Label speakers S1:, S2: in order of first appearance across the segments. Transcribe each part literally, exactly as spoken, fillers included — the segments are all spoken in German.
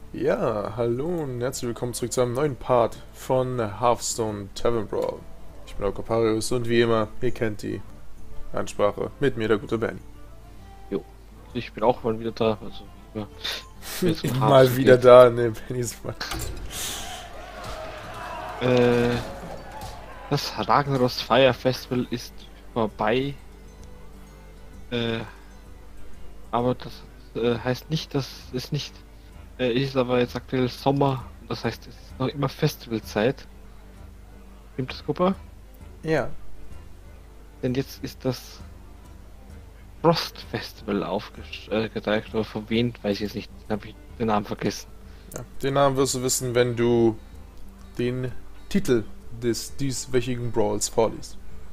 S1: Ja, hallo und herzlich willkommen zurück zu einem neuen Part von Hearthstone Tavern Brawl. Ich bin Okaparius und wie immer, ihr kennt die Ansprache mit mir, der gute Benny.
S2: Jo, ich bin auch mal wieder da, also ja, wenn es um
S1: Mal
S2: Hearthstone
S1: wieder
S2: geht.
S1: da, ne, Benny ist mal.
S2: Äh, das Ragnaros Fire Festival ist vorbei, äh, aber das äh, heißt nicht, dass es nicht äh, ist, aber jetzt aktuell Sommer, das heißt, es ist noch immer Festivalzeit. Stimmt das, Gruppe?
S1: Ja,
S2: Denn jetzt ist das Frost Festival aufgezeigt, oder von wem, weiß ich jetzt nicht, habe ich den Namen vergessen.
S1: ja, den Namen wirst du wissen, wenn du den Titel des dieswöchigen Brawls vorliest.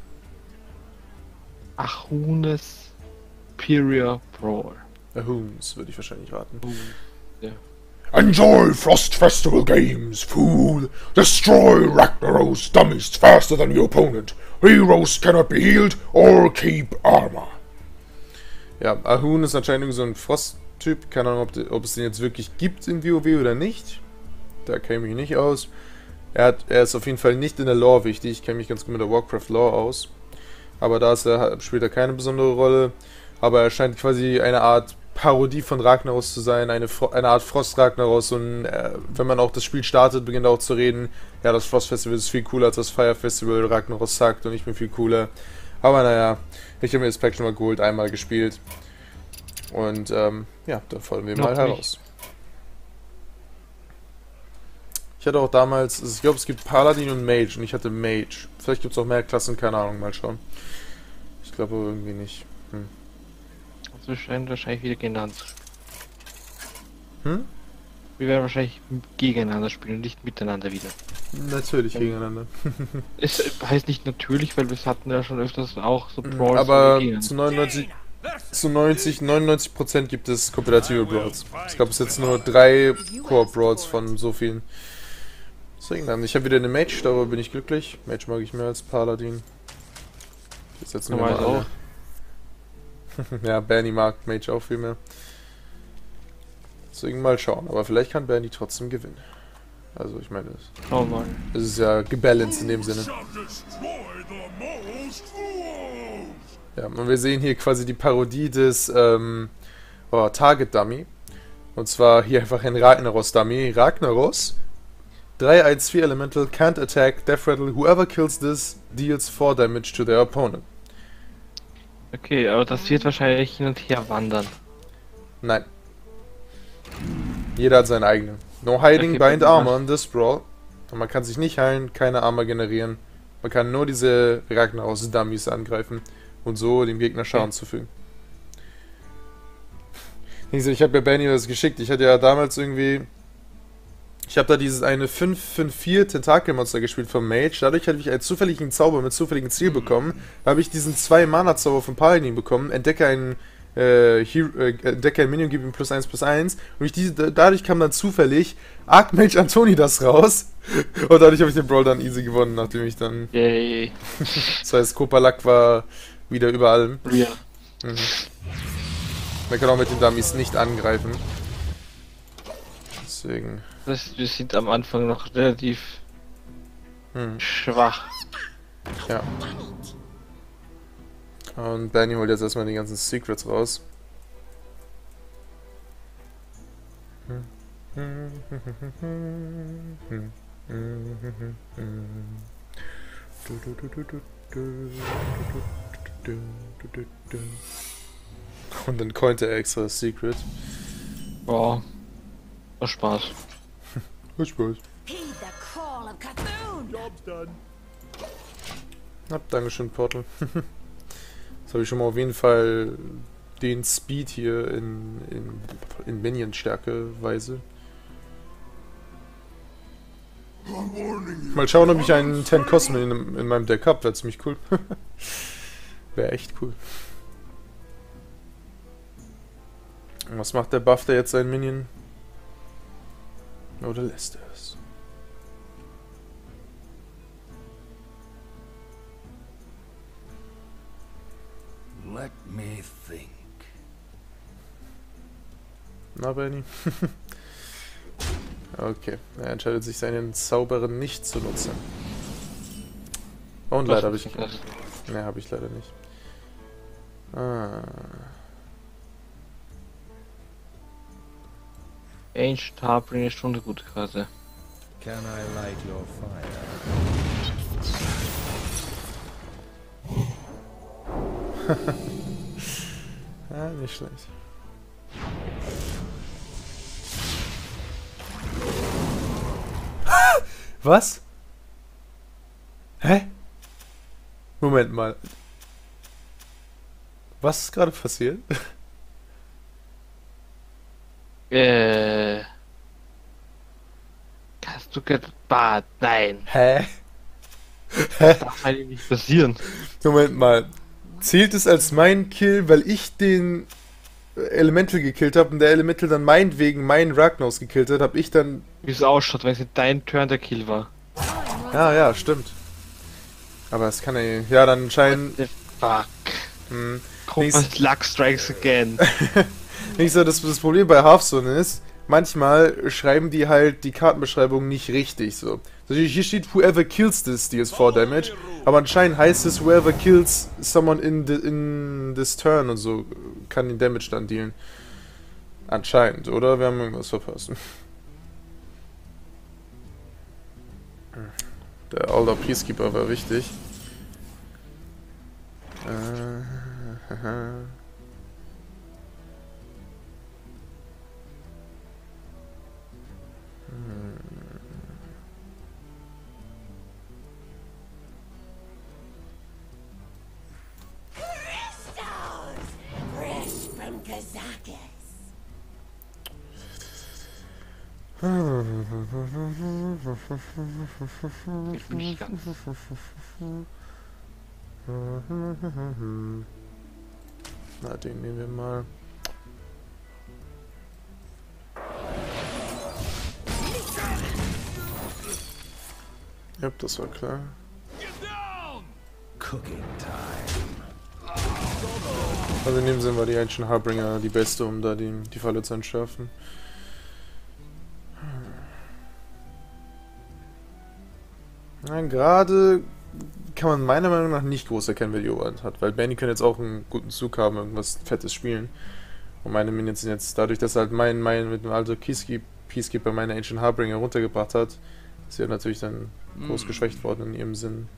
S2: Achunes Superior Brawl.
S1: Ahoons, würde ich wahrscheinlich raten.
S2: Uh, ja.
S3: Enjoy Frost Festival games, fool! Destroy Ragnaros dummies faster than your opponent. Heroes cannot be healed or keep armor.
S1: Ja, Ahoon ist anscheinend so ein Frost-Typ. Keine Ahnung, ob, de, ob es den jetzt wirklich gibt im WoW oder nicht. Da kenne ich mich nicht aus. Er, hat, er ist auf jeden Fall nicht in der Lore wichtig. Ich kenne mich ganz gut mit der Warcraft-Lore aus. Aber da ist er, spielt er keine besondere Rolle. Aber er scheint quasi eine Art Parodie von Ragnaros zu sein. Eine, eine Art Frost-Ragnaros. Und äh, wenn man auch das Spiel startet, beginnt er auch zu reden. Ja, das Frost-Festival ist viel cooler als das Fire-Festival. Ragnaros sagt und ich bin viel cooler. Aber naja, ich habe mir das Pack schon mal geholt, einmal gespielt. Und ähm, ja, dann folgen wir
S2: Noch
S1: mal
S2: nicht.
S1: heraus. Ich hatte auch damals, ich glaube es gibt Paladin und Mage und ich hatte Mage. Vielleicht gibt es auch mehr Klassen, keine Ahnung, mal schauen. Ich glaube aber irgendwie nicht. Hm?
S2: Also wir werden wahrscheinlich wieder genannt.
S1: Hm?
S2: Wir werden wahrscheinlich gegeneinander spielen und nicht miteinander wieder.
S1: Natürlich
S2: Ja.
S1: gegeneinander.
S2: Es heißt nicht natürlich, weil wir hatten ja schon öfters auch so Brawls.
S1: Aber
S2: gegeneinander.
S1: zu neunundneunzig, zu neunzig, neunundneunzig Prozent gibt es kompetitive Brawls. Es gab bis jetzt nur drei Core-Brawls von so vielen. Deswegen dann, ich habe wieder eine Mage, darüber bin ich glücklich. Mage mag ich mehr als Paladin. Jetzt setzen wir mal
S2: Normalerweise
S1: alle.
S2: auch.
S1: Ja, Bernie mag Mage auch viel mehr. Deswegen mal schauen. Aber vielleicht kann Bernie trotzdem gewinnen. Also ich meine, es-
S2: Schauen wir mal.
S1: es ist ja gebalanced in dem Sinne. Ja, und wir sehen hier quasi die Parodie des ähm, oh, Target Dummy. Und zwar hier einfach ein Ragnaros Dummy. Ragnaros. drei eins vier Elemental, can't attack, death rattle, whoever kills this deals four damage to their opponent.
S2: Okay, aber das wird wahrscheinlich hin und her wandern.
S1: Nein. Jeder hat seine eigene. No hiding
S2: Okay,
S1: bind
S2: gut,
S1: armor
S2: was?
S1: in this brawl. Und man kann sich nicht heilen, keine Armor generieren. Man kann nur diese Ragnaros Dummies angreifen und so dem Gegner Schaden
S2: Okay.
S1: zufügen. Ich habe ja Benny das geschickt. Ich hatte ja damals irgendwie... Ich habe da dieses eine fünf fünf vier Tentakelmonster gespielt vom Mage. Dadurch hatte ich einen zufälligen Zauber mit zufälligem Ziel bekommen. Da habe ich diesen zwei Mana-Zauber von Paladin bekommen. Entdecke einen äh, Hero, äh, entdecke ein Minion, gib ihm plus eins plus eins. Und ich diese, dadurch kam dann zufällig Archmage Antonidas raus. Und dadurch habe ich den Brawl dann easy gewonnen, nachdem ich dann...
S2: Yay.
S1: Das heißt, Kopalak war wieder über allem.
S2: Ja.
S1: Mhm. Man kann auch mit den Dummies nicht angreifen. Deswegen...
S2: Das, wir sind am Anfang noch relativ
S1: Hm.
S2: schwach.
S1: Ja. Und Bernie holt jetzt erstmal die ganzen Secrets raus. Und dann cointe er extra das Secret.
S2: Boah. War Spaß.
S1: Hat Spaß.
S4: Heed the call of Cthulhu!
S3: Job's done.
S1: Hab, Dankeschön, Portal. Jetzt habe ich schon mal auf jeden Fall den Speed hier in, in, in Minion-Stärke-Weise. Mal schauen, ob ich einen Ten Cosmo in, in meinem Deck habe. Wäre ziemlich cool. Wäre echt cool. Und was macht der Buff, der jetzt seinen Minion? Oder lässt er es?
S3: Let me think.
S1: Na, Benny? Okay, er entscheidet sich, seinen Zauberer nicht zu nutzen. Und
S2: Doch,
S1: leider habe ich...
S2: das-
S1: Ne, habe ich leider nicht. Ah.
S2: Ancient Harbinger ist schon eine gute Karte.
S5: Can I light your fire?
S1: Ja, nicht schlecht. Was? Hä? Moment mal. Was ist gerade passiert?
S2: Äh. Hast du gebat? Nein.
S1: Hä?
S2: Das darf eigentlich nicht passieren.
S1: Moment mal. Zählt es als mein Kill, weil ich den Elemental gekillt habe und der Elemental dann meinetwegen meinen Ragnaros gekillt hat, habe ich dann...
S2: Wie es ausschaut, wenn es nicht dein Turn der Kill war.
S1: Ja, ja, stimmt. Aber es kann ja... Ja, dann scheinen...
S2: The fuck.
S1: Hm,
S2: Compass Luck strikes again.
S1: nicht so, dass das Problem bei Hearthstone ist, manchmal schreiben die halt die Kartenbeschreibung nicht richtig so. Also hier steht whoever kills this deals four damage, aber anscheinend heißt es whoever kills someone in, the, in this turn und so kann den Damage dann dealen. Anscheinend, oder? Wir haben irgendwas verpasst. Der Alder Peacekeeper war wichtig. Äh, haha.
S4: Crystals! Fresh from Kazakis.
S2: Ich bin nicht ganz.
S1: Na, den nehmen wir mal. Ja, das war klar.
S5: Cooking time.
S1: Also in dem Sinn war die Ancient Harbinger die beste, um da die, die Falle zu entschärfen. Na, gerade kann man meiner Meinung nach nicht groß erkennen, wer die Oberhand hat, weil Benny kann jetzt auch einen guten Zug haben, irgendwas Fettes spielen. Und meine Minions sind jetzt, dadurch, dass halt mein, mein mit dem Alter Peacekeeper meine Ancient Harbinger runtergebracht hat, ist sie natürlich dann groß geschwächt worden in ihrem Sinn.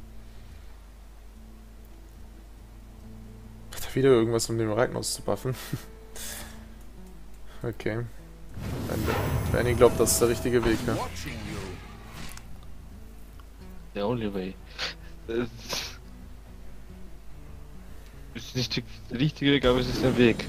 S1: Hat er wieder irgendwas, um den Ragnaros zu buffen? Okay. Benny glaubt, das ist der richtige Weg, ja.
S2: The only way. Das ist nicht der richtige Weg, aber es ist der Weg.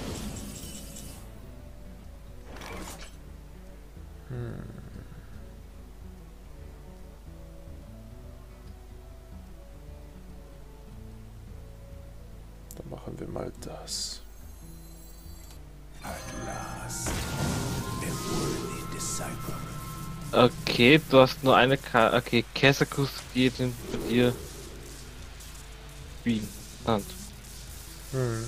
S1: Dann machen wir mal das.
S2: Okay, du hast nur eine Karte. Okay, Kesakus geht in bei dir. Wie? Hand.
S1: Hm.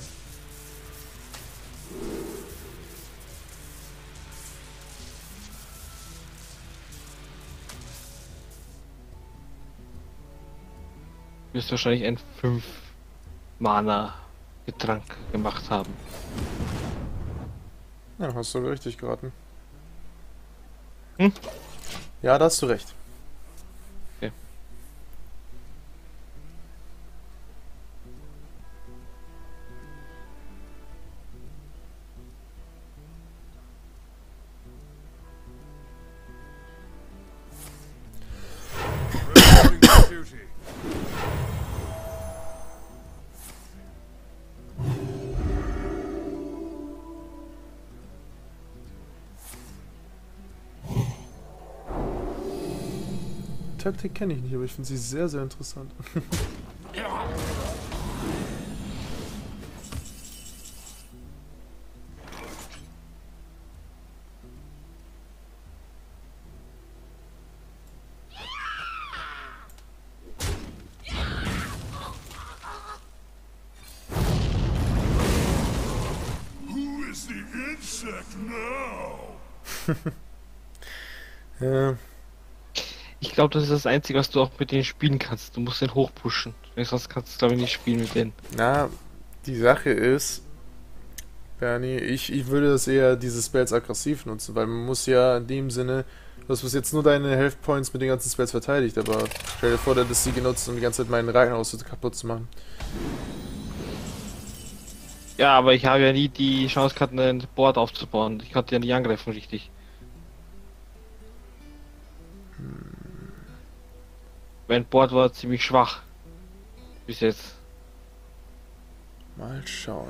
S2: Du wirst wahrscheinlich ein fünf Mana Getränk gemacht haben.
S1: Ja, hast du richtig geraten.
S2: Hm?
S1: Ja, da hast du recht.
S2: Okay.
S1: Taktik kenne ich nicht, aber ich finde sie sehr, sehr interessant. Ja.
S2: Ich glaube, das ist das Einzige, was du auch mit denen spielen kannst. Du musst den hochpushen. Sonst kannst du, glaube ich, nicht spielen mit denen.
S1: Na, die Sache ist, Bernie, ich, ich würde das eher diese Spells aggressiv nutzen, weil man muss ja in dem Sinne, du hast bis jetzt nur deine Health Points mit den ganzen Spells verteidigt, aber stell dir vor, du hättest sie genutzt, um die ganze Zeit meinen Ragnaros kaputt zu machen.
S2: Ja, aber ich habe ja nie die Chance gehabt, ein Board aufzubauen. Ich konnte ja nicht angreifen, richtig. Mein Board war ziemlich schwach. Bis jetzt.
S1: Mal schauen.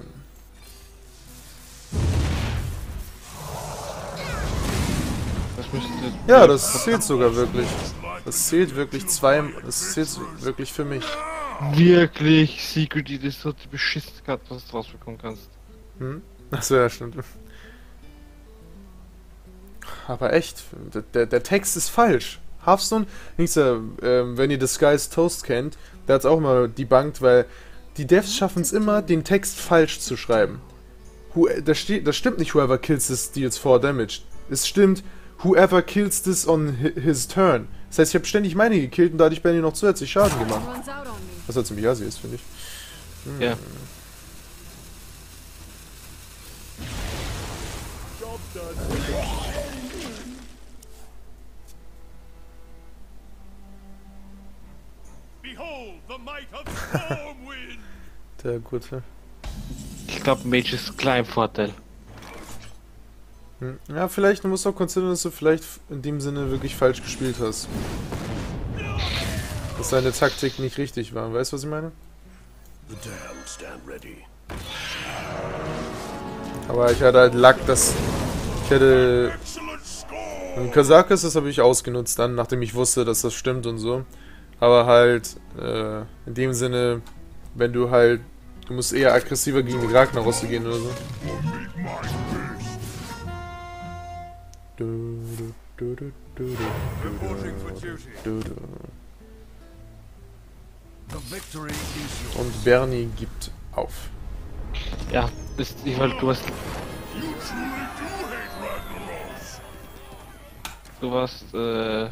S2: Das müsste...
S1: Ja, das zählt sogar wirklich. Das zählt wirklich zwei, das zählt wirklich für mich.
S2: Wirklich, Secret, das ist so die beschissenste Karte, was du rausbekommen kannst.
S1: Hm? Achso, ja, stimmt. Aber echt, der, der, der Text ist falsch. Hearthstone, ja, ähm, wenn ihr Disguised Toast kennt, der hat es auch mal debunked, weil die Devs schaffen es immer, den Text falsch zu schreiben. Who, das, steht, das stimmt nicht, whoever kills this deals four damage. Es stimmt, whoever kills this on his turn. Das heißt, ich habe ständig meine gekillt und dadurch Benny noch zusätzlich Schaden gemacht. Was halt ziemlich assi ist, finde ich. Hm.
S2: Ja.
S1: Der gute.
S2: Ich glaube, Mage ist klar im Vorteil.
S1: Hm. Ja, vielleicht, du musst auch konzentrieren, dass du vielleicht in dem Sinne wirklich falsch gespielt hast. Dass deine Taktik nicht richtig war. Weißt du, was ich meine? Aber ich hatte halt Lack, dass ich hätte... Und Kazakus, das habe ich ausgenutzt dann, nachdem ich wusste, dass das stimmt und so. Aber halt, äh, in dem Sinne, wenn du halt... Du musst eher aggressiver gegen die Ragnaros gehen oder so. Du, du, du, du, du, du, du, du. Und Bernie gibt auf.
S2: Ja, ist, ich wollte, du hast... Du warst, äh...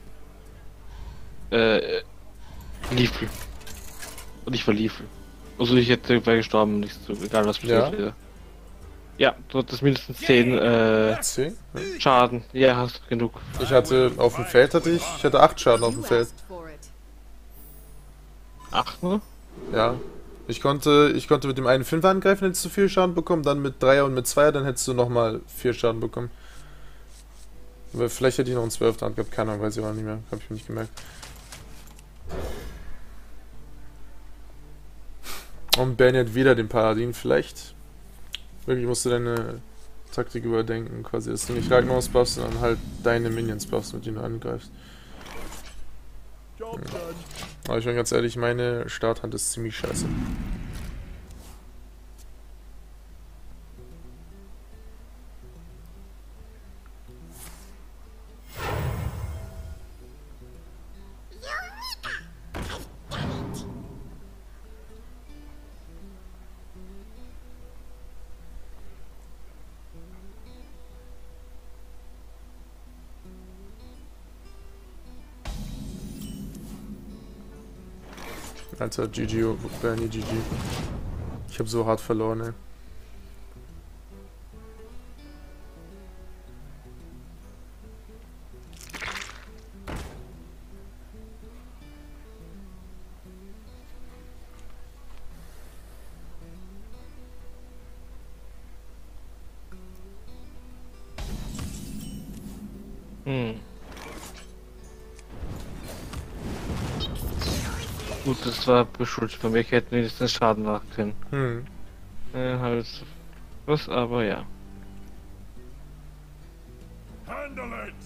S2: Äh... Liefel. Und ich war Liefel. Also ich hätte wäre gestorben, nicht so, egal was passiert wäre. Ja, du hattest mindestens zehn, äh...
S1: zehn?
S2: Schaden. Ja, hast du genug.
S1: Ich hatte, auf dem Feld hatte ich, ich hatte acht Schaden auf dem Feld.
S2: Acht, ne?
S1: Ja. Ich konnte, ich konnte mit dem einen Fünfer angreifen, hättest du vier Schaden bekommen, dann mit Dreier und mit Zweier, dann hättest du nochmal vier Schaden bekommen. Aber vielleicht hätte ich noch einen Zwölf dran gehabt, keine Ahnung, weiß ich auch nicht mehr, hab ich mir nicht gemerkt. Und Bernie hat wieder den Paladin, vielleicht. Wirklich musst du deine Taktik überdenken, quasi, dass du nicht Ragnaros buffst, sondern halt deine Minions buffst, mit denen du angreifst. Ja. Aber ich bin ganz ehrlich, meine Starthand ist ziemlich scheiße. Alter, G G, Bernie, G G. Ich hab so hart verloren, ey.
S2: Hm. Gut, das war beschuldigt von mir, ich hätte wenigstens Schaden machen können.
S1: Hm.
S2: Äh, halt was, aber ja.
S3: Handle it!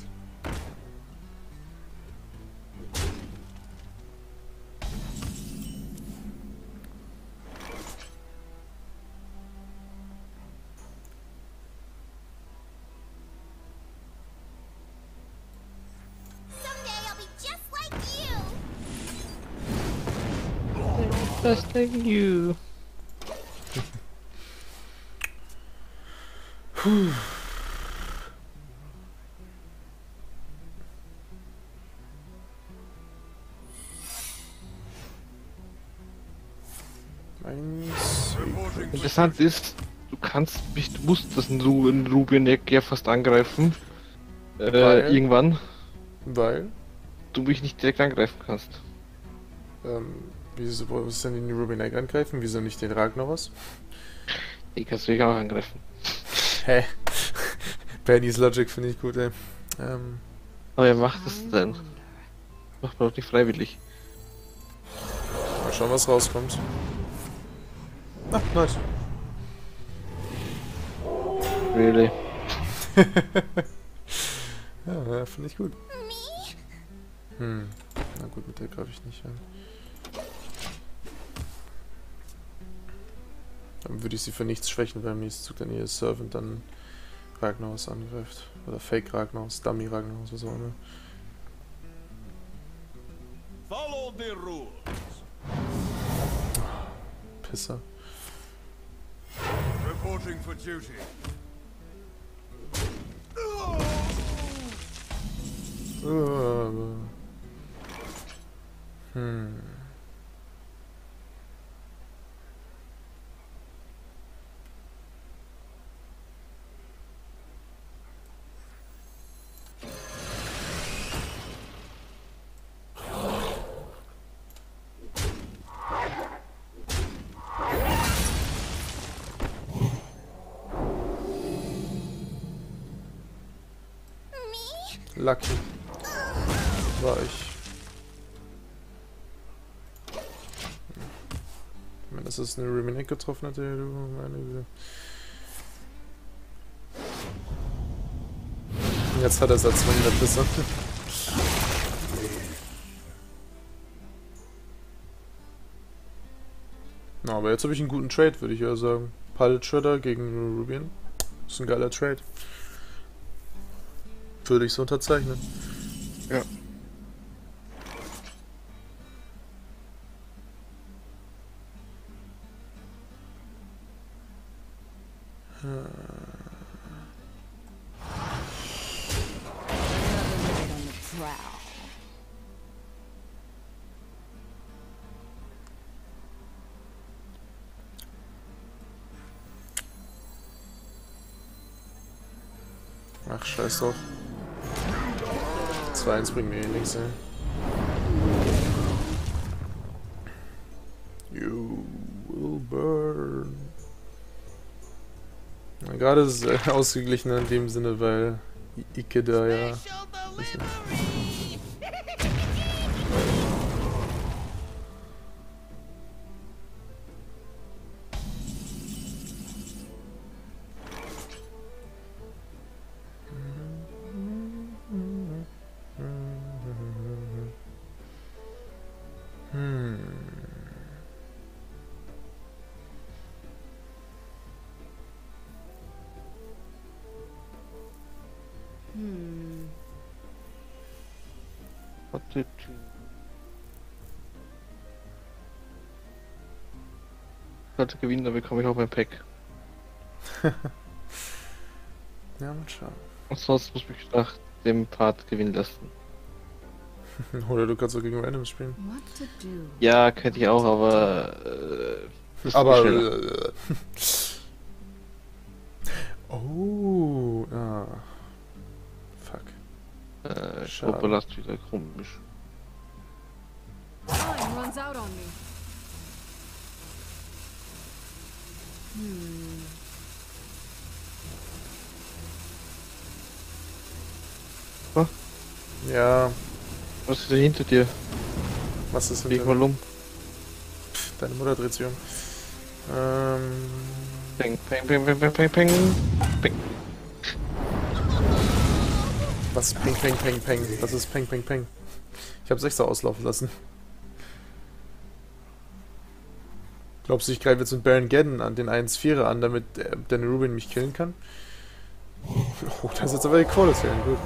S4: Someday I'll be just like you.
S2: Just like you. Interessant ist, du kannst mich, du musst das Ru Rubinek ja fast angreifen. Äh,
S1: Weil?
S2: irgendwann.
S1: Weil,
S2: Du mich nicht direkt angreifen kannst.
S1: ähm, wieso muss denn den Rubinek angreifen? Wieso nicht den Ragnaros?
S2: Die kannst du mich auch angreifen.
S1: Hä? Bernys Logic finde ich gut, ey. Ähm,
S2: Aber wer macht das denn? Macht man doch nicht freiwillig.
S1: mal schauen, was rauskommt. Ah, nice.
S2: Really?
S1: Ja, ja finde ich gut. Hm, na gut, mit der greife ich nicht an. Dann würde ich sie für nichts schwächen, beim nächsten Zug dann ihr Servant dann Ragnaros angreift. Oder Fake Ragnaros, Dummy Ragnaros, was auch immer.
S5: Follow the rules.
S1: Pisser.
S5: Reporting for duty.
S1: Uh, hm. Lucky. War ich. Wenn das ist eine Rubinek getroffen hätte, du meine Güte. Jetzt hat er es als zweihundert besser. Na, aber jetzt habe ich einen guten Trade, würde ich ja sagen. Pallet Shredder gegen Rubian. Ist ein geiler Trade. Würde ich so unterzeichnen.
S2: Ja.
S1: Ach, scheiß drauf. zwei eins bringt mir eh nichts, ey. You will burn. Na, gerade ist es äh, ausgeglichen in dem Sinne, weil I- Ike da ja... Hm.
S4: Hmm.
S2: What did you... Sollte gewinnen, dann bekomme ich auch mein Pack.
S1: Ja, mal schauen.
S2: Und sonst muss mich nach dem Part gewinnen lassen.
S1: Oder du kannst auch gegen Randoms spielen.
S4: What to do?
S2: Ja, könnte ich auch, aber... Äh, das ist
S1: Aber...
S2: schneller.
S1: Äh, oh, ah. Fuck.
S2: Äh, ich
S1: schade.
S2: glaube, das wieder komisch.
S4: Time runs out on me. Hmm.
S1: Ja,
S2: Was ist da hinter dir?
S1: was ist
S2: Leg
S1: mit
S2: mal um.
S1: Deine Mutter dreht sich um. Ähm...
S2: Peng, peng, peng, peng, peng, peng, peng. Peng.
S1: Was ist Peng, Peng, Peng, Peng? Was ist Peng, Peng, Peng? Ich habe Sechser auslaufen lassen. Glaubst du, ich greife jetzt mit Baron Geddon an den eins vierer an, damit äh, Danny Rubin mich killen kann? Oh, das ist jetzt aber die Quality. Gut.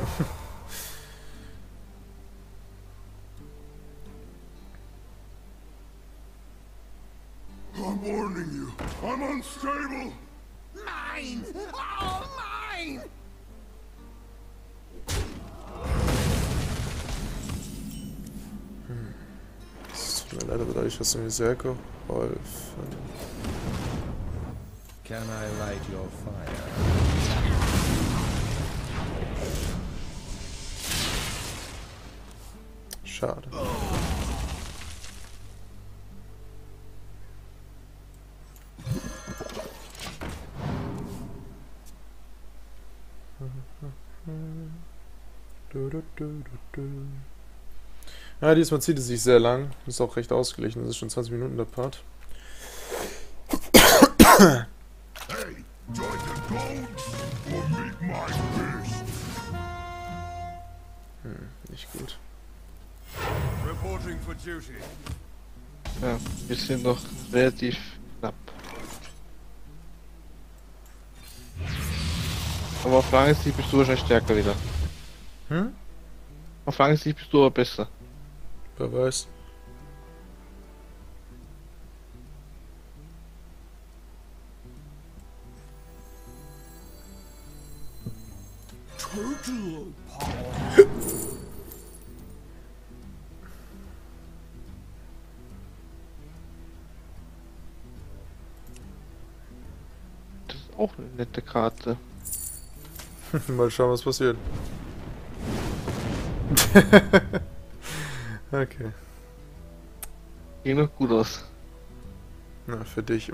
S3: I'm warning you. I'm unstable.
S5: Mine! Oh, mine!
S1: Es tut mir leid, aber dadurch hast du mir sehr geholfen.
S6: Can I light your fire?
S1: Schade. Ja, diesmal zieht es sich sehr lang. Ist auch recht ausgeglichen. Das ist schon zwanzig Minuten der Part.
S3: Hey, join the goats or meet my fist.
S1: Hm, nicht gut.
S5: Reporting for duty.
S2: Ja, wir sind noch relativ knapp. Aber auf lange Sicht bist du wahrscheinlich stärker wieder.
S1: Hm?
S2: Auf lange Sicht bist du aber besser.
S1: Wer weiß.
S5: Total
S2: Das ist auch eine nette Karte.
S1: Mal schauen, was passiert. Okay.
S2: Ging noch gut aus.
S1: Na, für dich.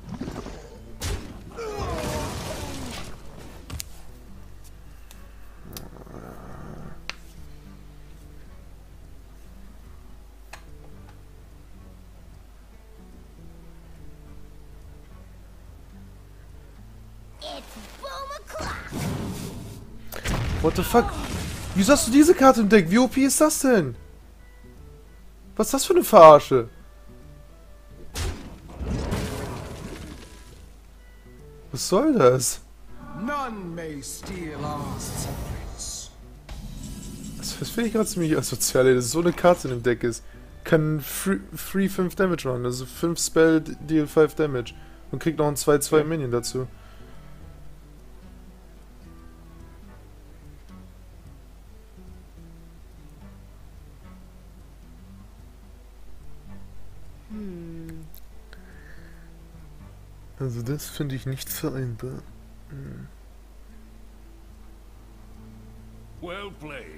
S1: What the fuck? Wieso hast du diese Karte im Deck? Wie O P ist das denn? Was ist das für eine Verarsche? Was soll das?
S5: None may steal our secrets.
S1: Das, das finde ich gerade ziemlich asozial, ey, dass so eine Karte in dem Deck ist. Kann Free fünf Damage machen, also fünf Spell, Deal fünf Damage. Und kriegt noch ein zwei zwei
S2: Ja.
S1: Minion dazu.
S4: Hmm.
S1: Also das finde ich nicht vereinbar.
S5: Well played.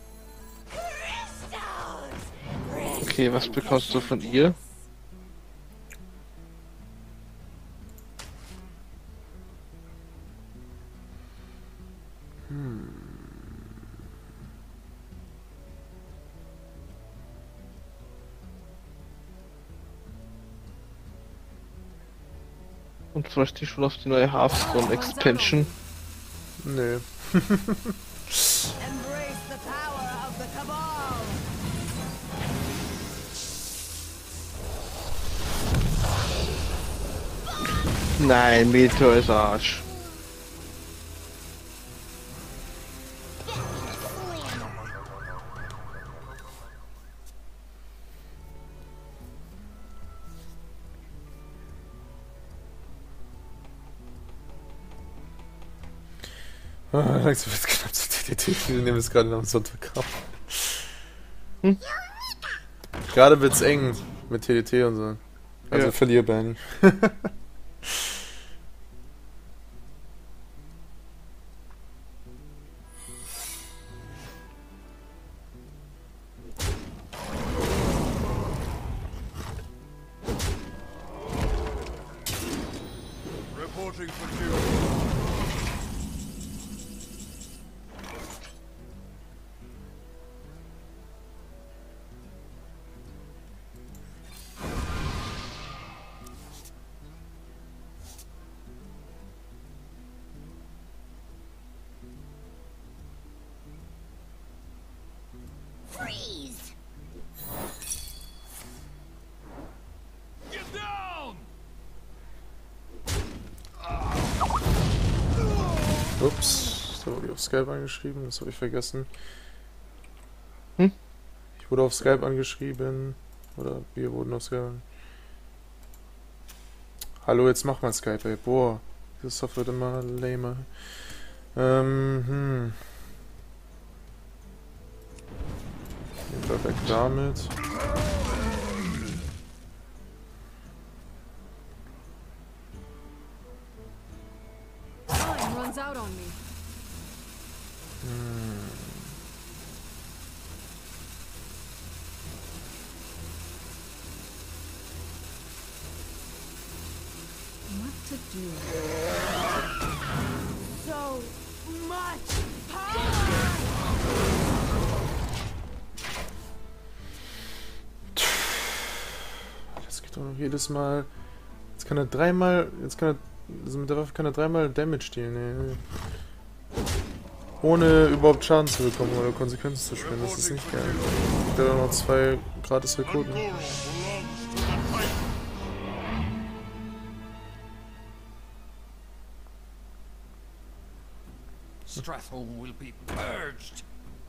S2: Okay, was bekommst du von ihr? Und freust dich schon auf die neue Hearthstone Expansion?
S1: Nee.
S4: Embrace the power of the Cabal.
S2: Nein, Meteor ist Arsch.
S1: Ah, langsam wird knapp zu T D T. Wir nehmen es gerade am Sonntag auf.
S2: Hm?
S1: Gerade wird's eng mit T D T und so. Also
S2: Ja.
S1: verlier Bernie.
S5: Reporting for duty.
S4: Freeze.
S5: Get down!
S1: Ups, da wurde ich auf Skype angeschrieben, das habe ich vergessen.
S2: Hm?
S1: Ich wurde auf Skype angeschrieben. Oder wir wurden auf Skype angeschrieben. Hallo, jetzt mach mal Skype, ey. Boah, diese Software wird immer lamer. Ähm, hm. Nehmen wir weg damit.
S4: do? So much power!
S1: Das geht doch noch jedes Mal. Jetzt kann er dreimal. Jetzt kann er. Also mit der Waffe kann er dreimal Damage dealen, nee. Ohne überhaupt Schaden zu bekommen oder Konsequenzen zu spüren. Das ist nicht geil. Da haben noch zwei gratis Rekruten.
S5: Stratholme will be purged.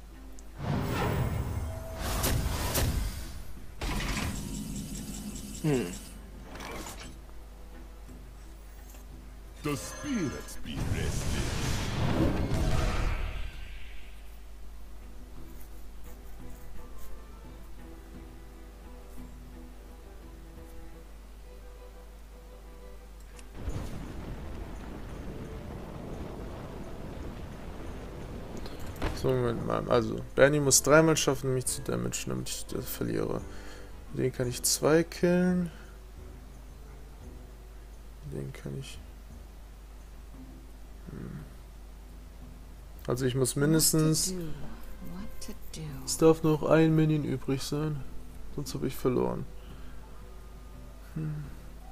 S2: Hm.
S5: The spirits be rested.
S1: So, Moment mal. Also, Bernie muss dreimal schaffen, mich zu damagen, damit ich das verliere. Den kann ich zwei killen. Den kann ich... Hm. Also ich muss mindestens... Es darf noch ein Minion übrig sein. Sonst habe ich verloren. Hm.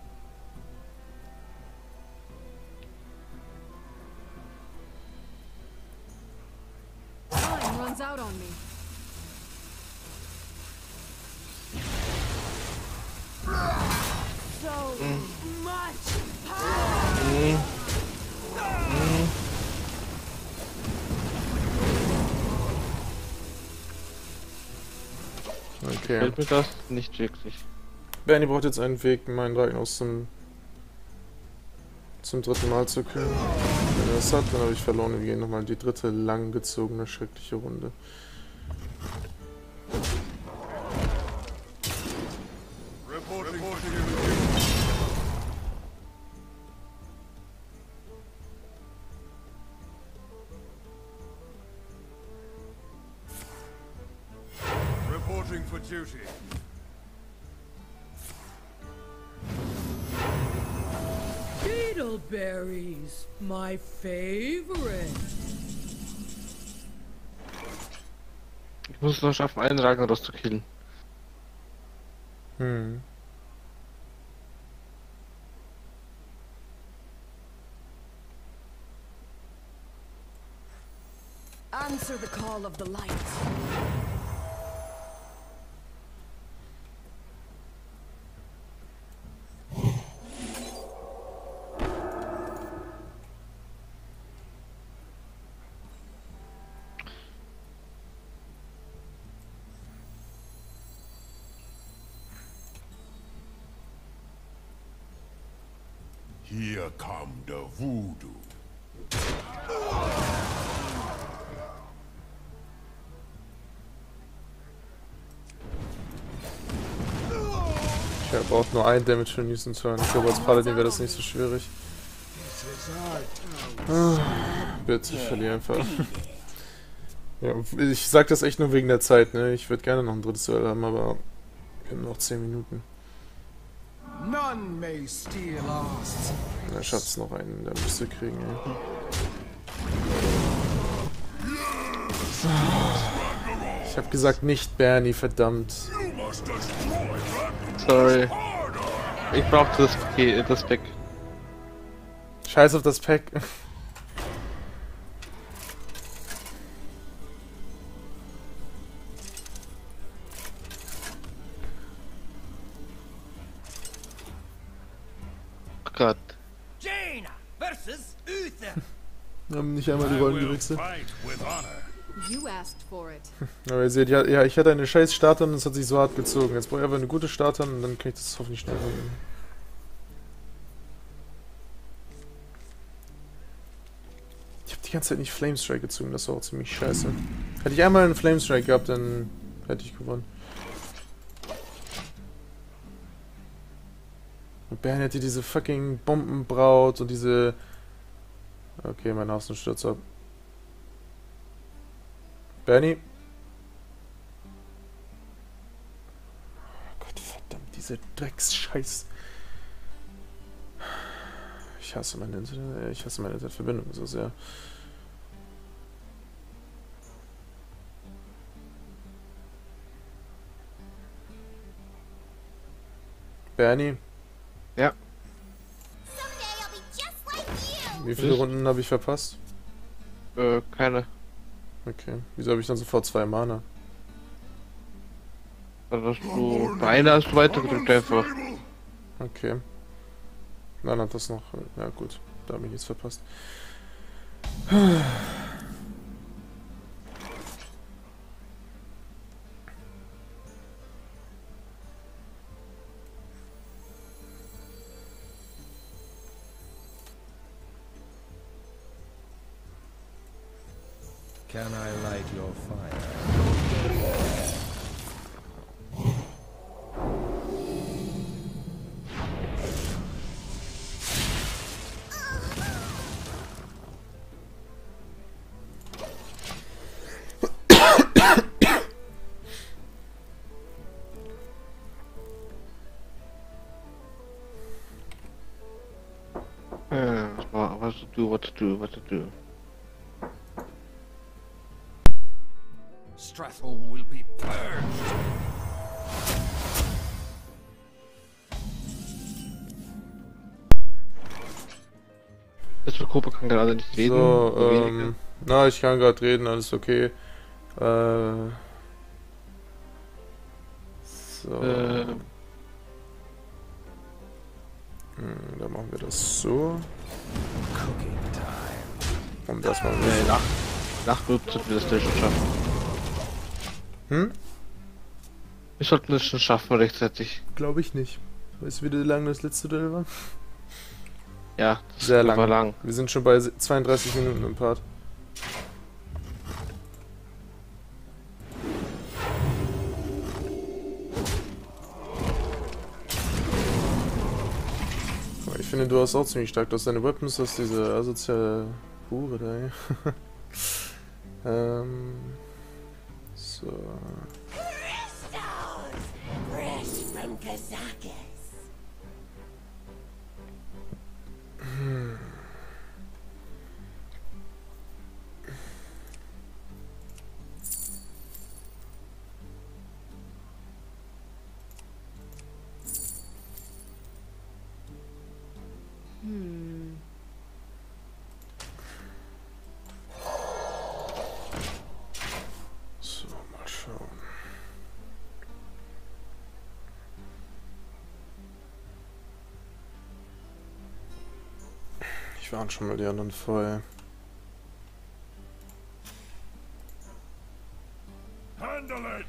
S4: Time runs out on me. So much power!
S1: Okay.
S2: Fällt mir das nicht wirklich.
S1: Bernie braucht jetzt einen Weg, meinen Dragonhaus zum zum dritten Mal zu killen. Wenn er das hat, dann habe ich verloren. Wir gehen nochmal die dritte langgezogene, schreckliche Runde.
S5: Reporting for duty. Reporting for duty.
S7: Beetleberries, my favorite.
S2: Ich muss es noch schaffen, einen Ragnaros zu killen.
S1: Hm.
S4: Answer the call of the light.
S5: Here come the voodoo.
S1: Er braucht nur ein Damage für den nächsten Turn. Ich glaube, als Paladin wäre das nicht so schwierig. Ah, bitte, ich verliere einfach. Ja, ich sag das echt nur wegen der Zeit, ne? Ich würde gerne noch ein drittes Duell haben, aber wir haben noch zehn Minuten.
S5: None may steal our
S1: Er schafft es noch einen in der Wüste kriegen, ey. Ich hab gesagt nicht Bernie, verdammt.
S2: Sorry. Ich brauchte das, Paket, das Pack.
S1: Scheiß auf das Pack.
S2: Oh Gott.
S8: Jaina versus Uther.
S1: Wir haben nicht einmal die Rollen gewechselt.
S5: fight with honor.
S4: You asked for it.
S1: Aber ihr seht, ja, ja, ich hatte eine scheiß Starterin und es hat sich so hart gezogen. Jetzt brauche ich aber eine gute Starterin und dann kann ich das hoffentlich schnell verlieren. Ich habe die ganze Zeit nicht Flamestrike gezogen, das war auch ziemlich scheiße. Hätte ich einmal einen Flamestrike gehabt, dann hätte ich gewonnen. Und Bern hätte diese fucking Bombenbraut und diese... Okay, mein Haus stürzt ab. Bernie? Oh Gott, verdammt, diese Drecksscheiß. Ich hasse meine Internet, ich hasse meine Internetverbindung so sehr. Bernie?
S2: Ja.
S1: Wie viele Runden habe ich verpasst?
S2: Äh, keine.
S1: Okay. Wieso habe ich dann sofort zwei Mana?
S2: Dann hast du bei einer hast du weitergedrückt einfach.
S1: Okay. Dann hat das noch. Ja gut, da habe ich jetzt verpasst.
S6: Can I light your fire?
S2: Äh, what to do, what to do, what to do.
S8: Stratholme will be purged.
S2: Das Kope kann gerade nicht reden.
S1: So,
S2: nur wenige.
S1: ähm. Na, ich kann gerade reden, alles okay. Äh. So.
S2: Äh,
S1: Hm, dann machen wir das so. Und das machen wir
S2: nee,
S1: so.
S2: Nacht, Nacht wird wir das schon schaffen.
S1: Hm?
S2: Wir sollten es schon schaffen rechtzeitig.
S1: Glaube ich nicht. Weißt du, wie lang das letzte Duell war?
S2: Ja, das
S1: Sehr lang.
S2: war lang.
S1: Wir sind schon bei zweiunddreißig Minuten im Part. Aber ich finde, du hast auch ziemlich stark. Du hast deine Weapons, du hast diese asoziale Hure da. ey. ähm. So.
S9: Fresh from Kazakis.
S1: Hm.
S4: Hmm.
S1: So, mal schauen. Ich warne schon mal die anderen vorher.
S5: Handle it!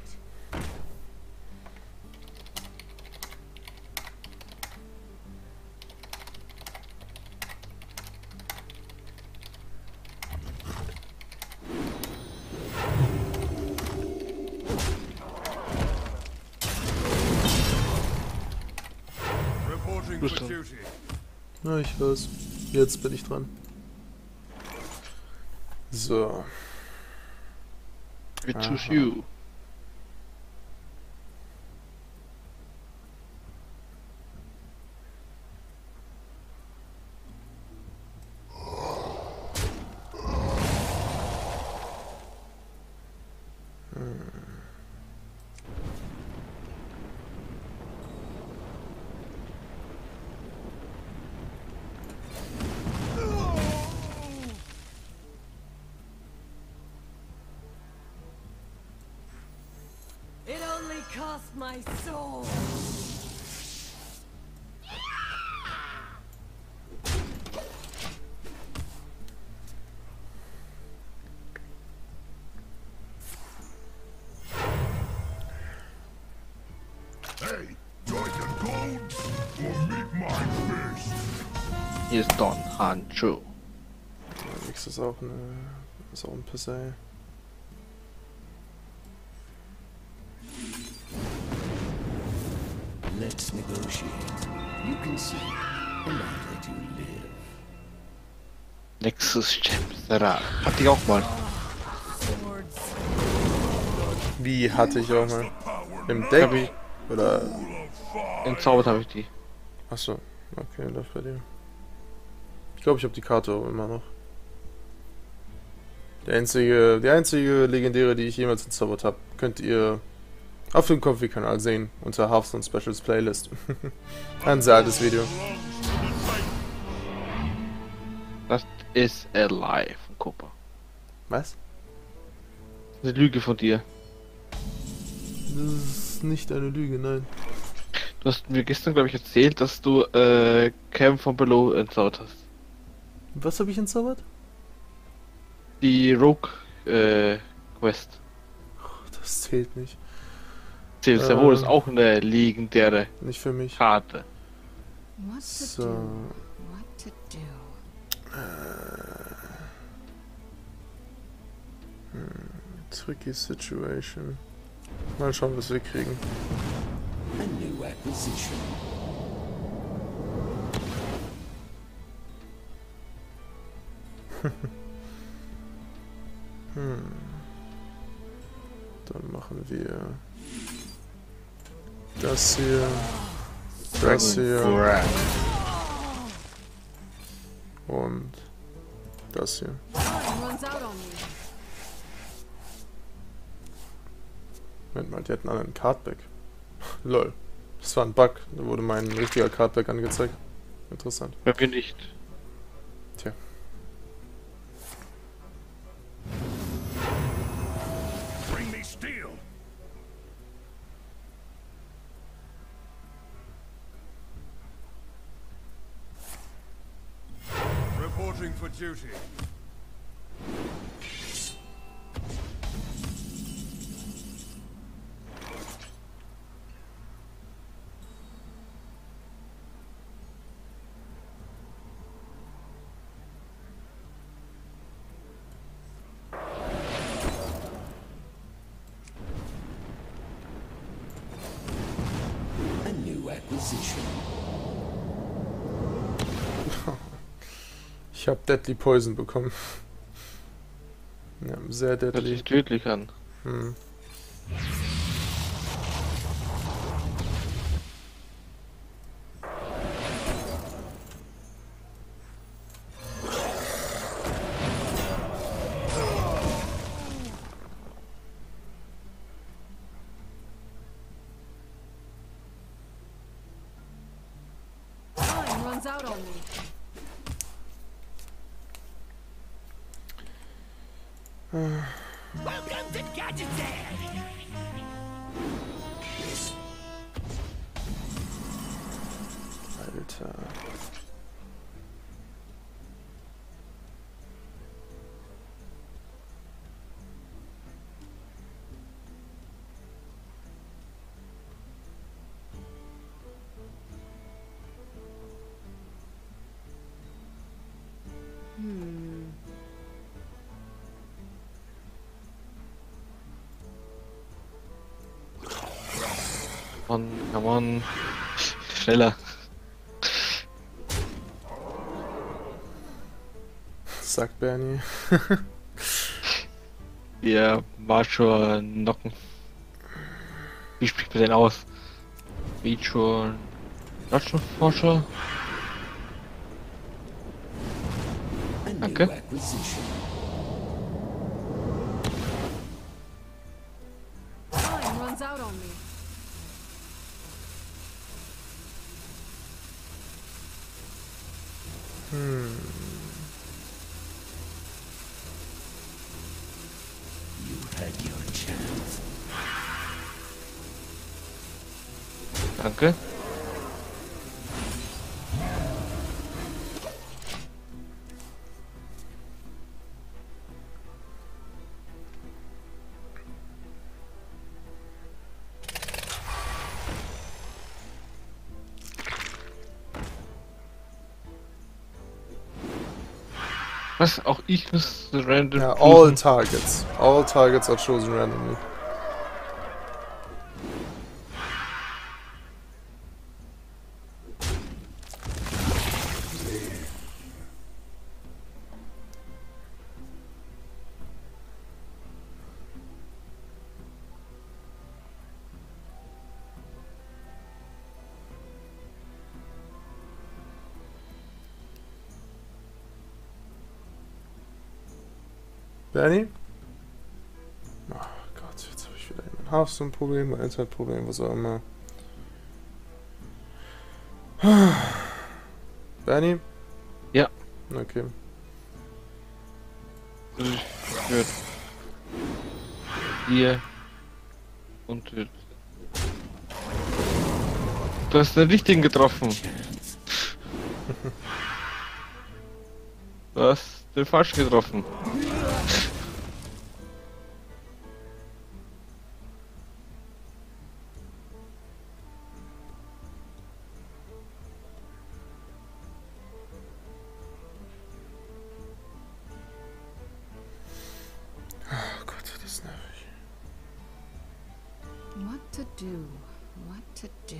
S5: Reporting for
S2: Gusto.
S5: duty.
S1: Na, ich weiß. Jetzt bin ich dran. So.
S2: We choose
S1: Aha.
S2: you.
S4: It only cost my soul.
S5: Hey, join the gold or meet my fist.
S2: Hier ist Don Hancho.
S1: Ja, Nix ist auch eine. Ist auch ein Pisser.
S10: Let's negotiate. You can see, and I'll let you live.
S2: Nexus Champs. Hatte ich auch mal.
S4: Swords.
S1: Wie hatte ich auch mal? Im Deck? Oder.
S2: Entzaubert habe ich die.
S1: Achso, okay, das bei dir. Ich glaube, ich habe die Karte auch immer noch. Die einzige, die einzige legendäre, die ich jemals entzaubert habe, könnt ihr auf dem Kofi-Kanal sehen, unter Hearthstone Specials Playlist. Ein sehr altes Video.
S2: Das ist a lie von Cooper.
S1: Was?
S2: Eine Lüge von dir.
S1: Das ist nicht eine Lüge, nein.
S2: Du hast mir gestern, glaube ich, erzählt, dass du äh, Cam von Below entzaubert hast.
S1: Was habe ich entzaubert?
S2: Die Rogue äh, Quest.
S1: Das zählt nicht.
S2: Zählt ja wohl, ist auch eine legendäre
S1: Nicht für mich.
S2: Karte.
S4: What to
S1: So.
S4: do? What to do?
S1: Hm, tricky situation. Mal schauen, was wir kriegen.
S10: A new acquisition.
S1: Hm. Dann machen wir das hier, das hier und das hier.
S4: Time runs out on me.
S1: Moment mal, die hatten alle einen Cardback. Lol. Das war ein Bug. Da wurde mein richtiger Cardback angezeigt. Interessant.
S2: Bei mir nicht.
S1: Tja.
S5: Bring me steel. Reporting for duty.
S10: A new acquisition.
S1: Ich habe Deadly Poison bekommen. Ja, sehr
S2: Hört
S1: deadly.
S2: sich tödlich an.
S1: Hm.
S4: Time runs out on me.
S9: Welcome to Gadgetzan!
S1: Alter.
S4: Hmm.
S2: Mann, come on. Schneller.
S1: Sagt Bernie.
S2: Ihr Macho Nocken. Wie spricht man denn aus? Macho Nockenforscher?
S10: A new
S2: Danke.
S10: acquisition.
S4: Time runs out on me.
S1: Hm.
S10: You had your chance.
S2: Danke. Was? Auch ich muss random.
S1: Ja,
S2: prüfen?
S1: all targets. All targets are chosen randomly. Bernie? Oh Gott, jetzt habe ich wieder ein Hearthstone-Problem, ein Internetproblem, was auch immer. Bernie?
S2: Ja.
S1: Okay.
S2: Ich würde hier und du hast den richtigen getroffen. Du hast den falsch getroffen.
S1: Oh Gott, das ist nervig.
S11: What to do? What to do?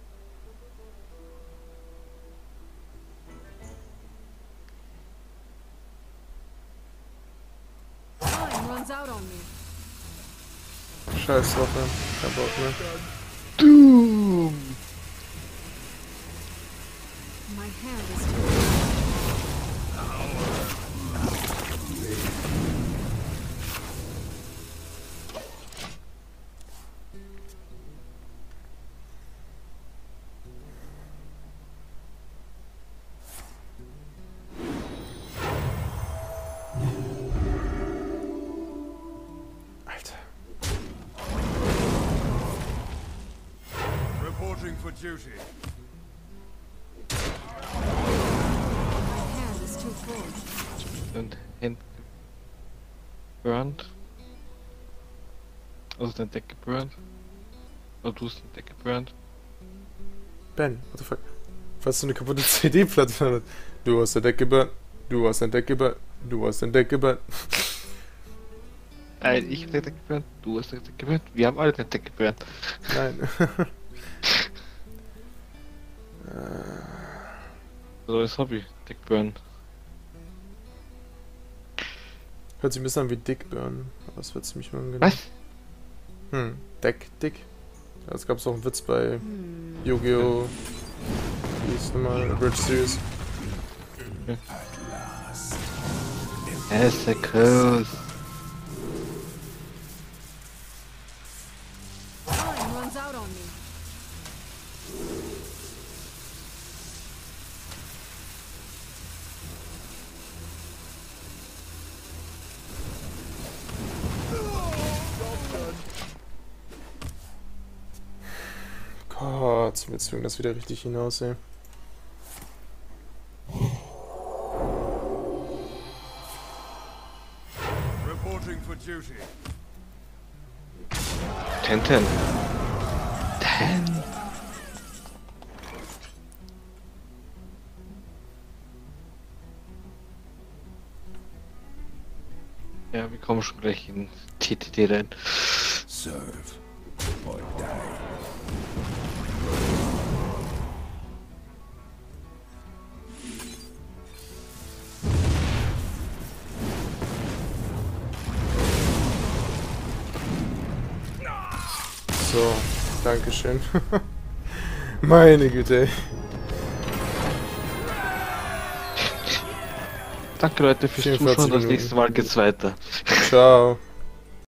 S4: Time runs out on me.
S1: Scheiß drauf, ne? Kein Bock mehr.
S2: Doom!
S11: My hand is too
S1: Alter.
S5: Reporting for duty.
S11: My hand is too full.
S2: Und Hand geburnt. Also dein Deck geburnt. Oder du hast dein Deck geburnt.
S1: Ben, what the fuck? Was du eine kaputte C D-Platte hast. Du hast dein Deck geburnt. Du hast dein Deck geburnt. Du hast dein Deck geburnt.
S2: Nein, ich hab dein Deck geburnt. Du hast dein Deck geburnt. Wir haben alle dein Deck geburnt.
S1: Nein.
S2: So ist Hobby. Deck burn.
S1: Hört sich ein bisschen an wie Dickburn. Aber das wird ziemlich unangenehm.
S2: Was?
S1: Hm, Deck, Dick. Es gab auch einen Witz bei Yu-Gi-Oh! Wie ist nochmal? Bridge Series.
S2: Er ist der Kurs.
S4: Time runs out on me.
S1: Gott, wir zwingen das wieder richtig hinaus, ey.
S5: Reporting for duty.
S2: Ten, ten. Ten. Ja, wir kommen schon gleich in T T T rein.
S10: Serve or die.
S1: So, Dankeschön. Meine Güte, ey.
S2: Danke Leute fürs
S1: vierundvierzig
S2: Zuschauen, das
S1: Minuten.
S2: nächste Mal geht's weiter.
S1: Ciao.